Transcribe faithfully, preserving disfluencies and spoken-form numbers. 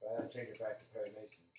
But I had to change it back to Perry Mason.